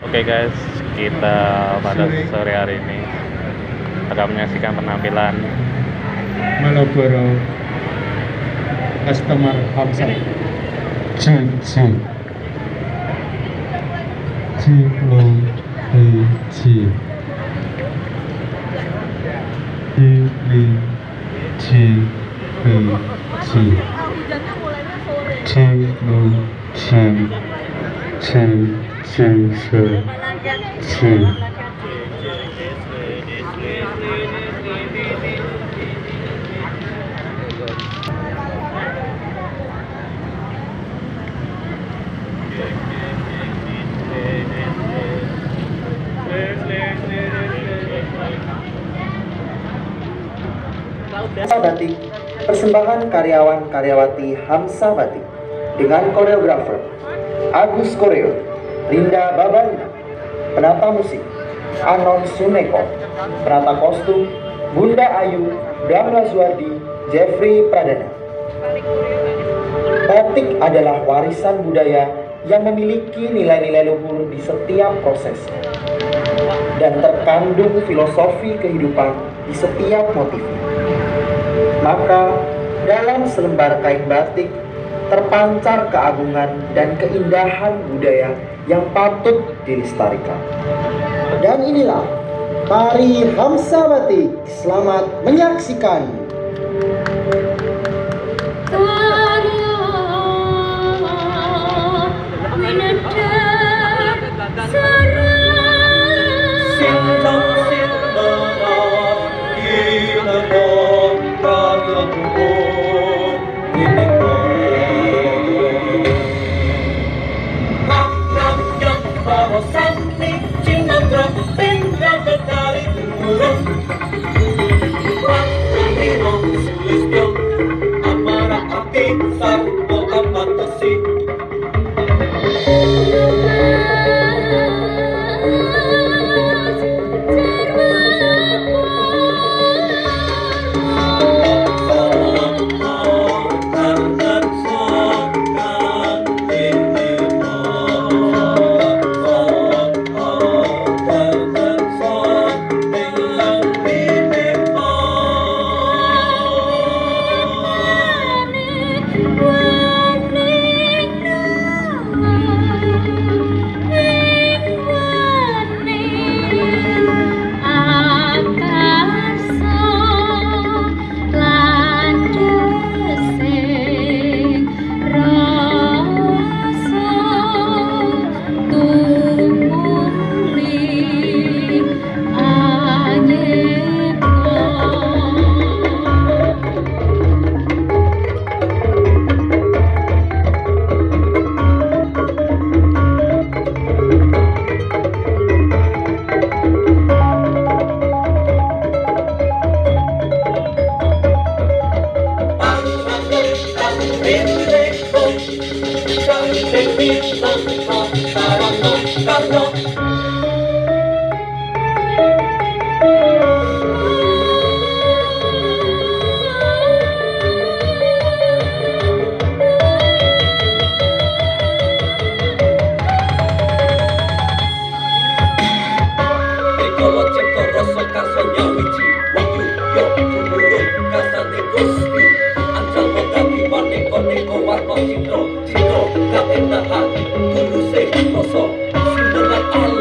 Oke guys, kita pada sore hari ini akan menyaksikan penampilan Malboro Customer Hamsa C Lo C Hamsa Batik, persembahan karyawan-karyawati Hamsa Batik dengan koreografer Agus Koreo, Rinda Babalina, penata musik Anon Suneko, penata kostum Bunda Ayu, Damla Zuardi, Jeffrey Pradana. Batik adalah warisan budaya yang memiliki nilai-nilai luhur di setiap prosesnya dan terkandung filosofi kehidupan di setiap motifnya. Maka dalam selembar kain batik terpancar keagungan dan keindahan budaya yang patut dilestarikan. Dan inilah tari Hamsa Batik. Selamat menyaksikan. Citro, keindahan, tulus, rasa, sinderan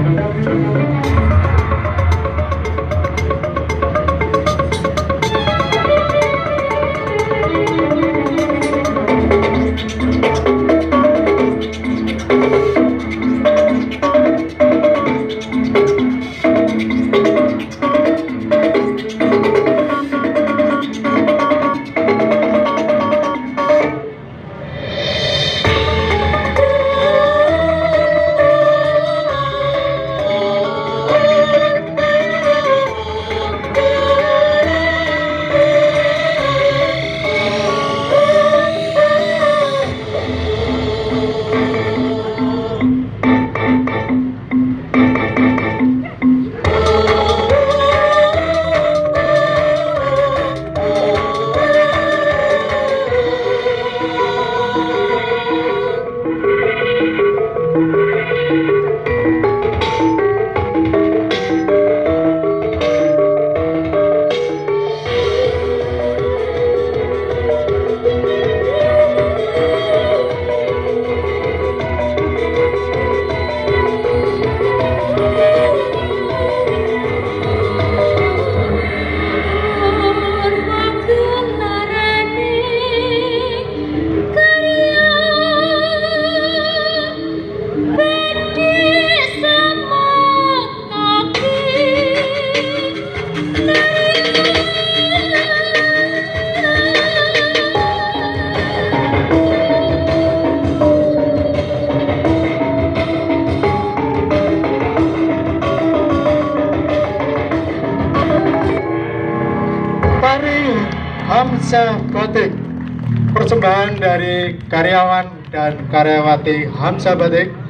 Hamsa Batik, persembahan dari karyawan dan karyawati Hamsa Batik